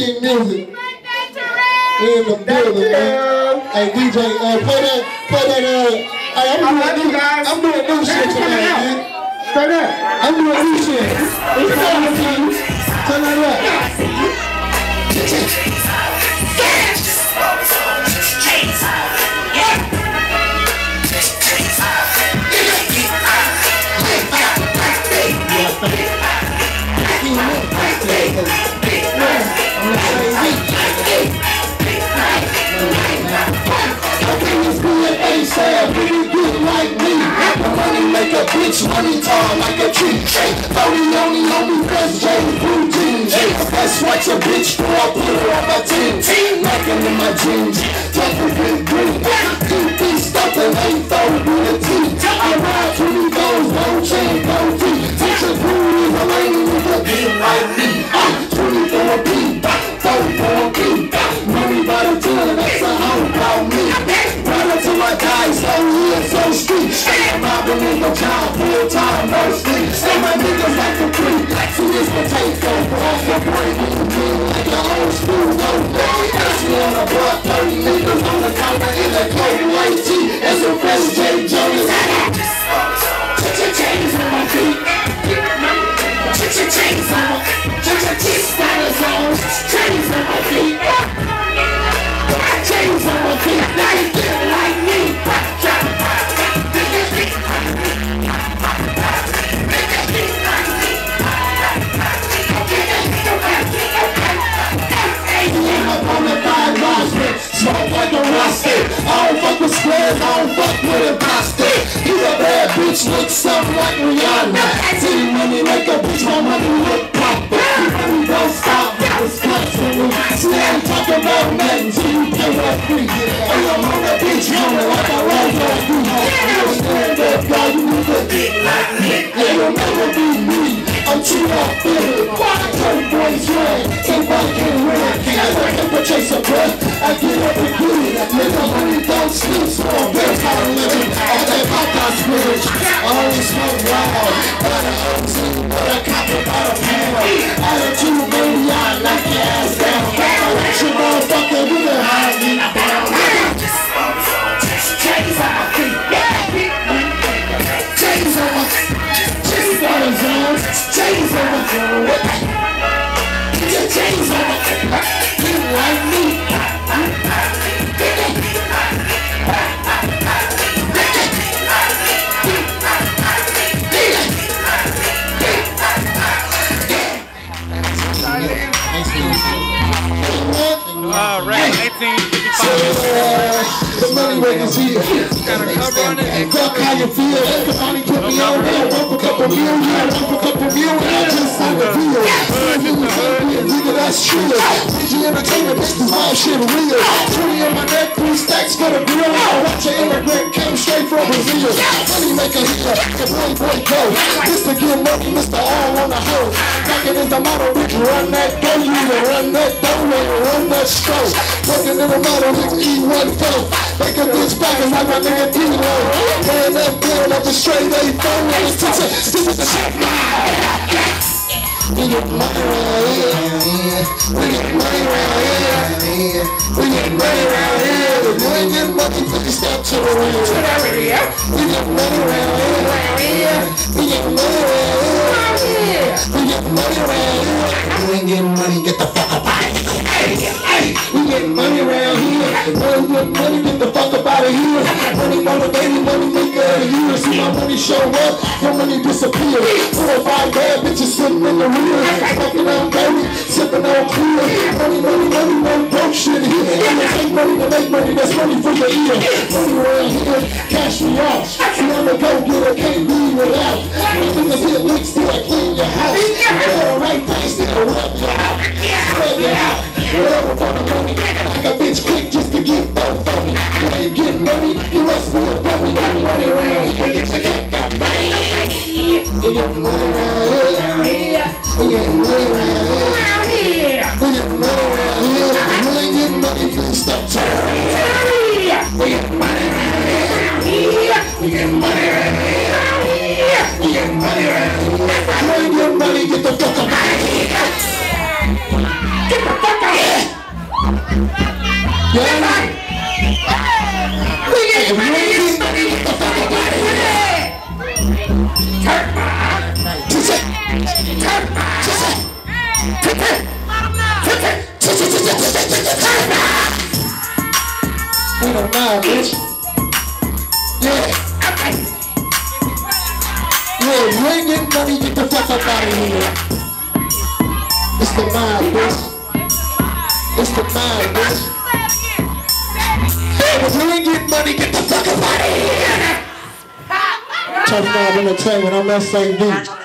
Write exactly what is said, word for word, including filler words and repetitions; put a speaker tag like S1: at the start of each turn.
S1: King Music. We in the building, man. Hey, D J, uh, play that, play that, uh, hey, I'm, I'm doing new, guys. I'm doing new shit tonight, man. Straight up. I'm doing new shit. Turn that up. Moneymaker, bitch, money tall like a tree. Only, only, only, cause James Blue jeans. That's what your bitch do, I put her on my team. Knocking in my jeans, jumping with green. D P stuffing, ain't fold with a T. I ride twenty goals, no chain, no T. Teach a crew is a lady with a beat like me. twenty for a beat, forty for a beat. Money by the ton, that's a hoe about me. Run until I die, so here, so street. I'm robbing in the job, full time, no sleep. Say my niggas like a creep. See this potato, off the break, you mean like an old school, no way. Actually on the block, thirty niggas on the counter in the cold white tee. And some fresh J. Jonas. Chains on my feet. Chains on my feet. Chains on my feet. Chains on my feet. Now you feel like me. Smoke like a roster. I don't fuck with squares, I don't fuck with imposter. You a bad bitch, look something like Rihanna. City money make a bitch, my money look proper. We don't stop, it's constantly. See, I ain't talking about nothing till you pay that free. Hey, I'm on that bitch, running like a rose like you. Stand up, guy, you need to get like me. Hey, you'll never be me. I'm too off feeling. Turn boys red, can't buy can win. As I can purchase a breath, I get up and get it. Nigga, money don't sleep, so I'm better how to live it. All that Popeye spinach, I only smoke wild. Got an O Z, but I cop it by the pound. Attitude, baby, I knock your ass down. I let you motherfucker, you can hide me down. Chains on my feet, chains on my feet. Chains on my feet. Chains on my feet. Your chains on my feet. You like me.
S2: All right, eighteen fifty-five.
S1: The Moneymaker's here.
S2: Got a cover on it.
S1: Fuck how you feel. Somebody put me on there. One for a couple million. One for a couple million. I just signed the deal. Nigga, that's true. G Entertainment, this is my shit real. twenty in my neck, three stacks for the grill. I watch an immigrant came straight from Brazil. Moneymaker here, the boy boy go. This to get money, Mister All on the hoe. Talking is the motto, bitch. Run that go, you either run that dough or run that stroke. Working in the motto, nigga, E one flow. Make a bitch back and like my nigga D-Lo. Man, that bill up the straight A phone and it's teacher. Still with the shit. We get money around here. We get money around here. We get money around here. If you ain't getting money, please step to the real. We get money around here. We get money around here. We get money around here. You ain't getting money, get the fuck up out of here. Hey, we get money around here. Money, get money, get the fuck up out of here. Money, money, baby, money maker of the year. See my money show up, your money disappear. Four or five bad bitches sitting in the rear. Fucking on baby, sipping on clear. Money, money, money, money, broke shit here. And it take money to make money, that's money for your ear. Money around here, cash me off. See I'm a go-getter, can't leave without. Niggas hit licks till I clean your house. All right, thanks to the rub you out. Spread you out. Whatever for the money. Like a bitch quick just to get both of me. When you get money, you must be a dummy. Got money around here, get your cat got money. We get money around here. We get money around here. We get money around here. When you get money, please stop turning. We get money around here. We get money around here. We get money around here. When you get money, get the fuck up out of here. Get the fuck out of here! Yeah, right? We get money, get money, get the fuck out of here! Turn my Turn my We don't know, bitch. Yeah. Yeah, you ain't getting money, get the fuck up out of here. It's the mind, bitch. It's the mind, bitch. Yeah, if you ain't getting money, get the fuck up out of here. Tough knob entertainment, I'm S A V.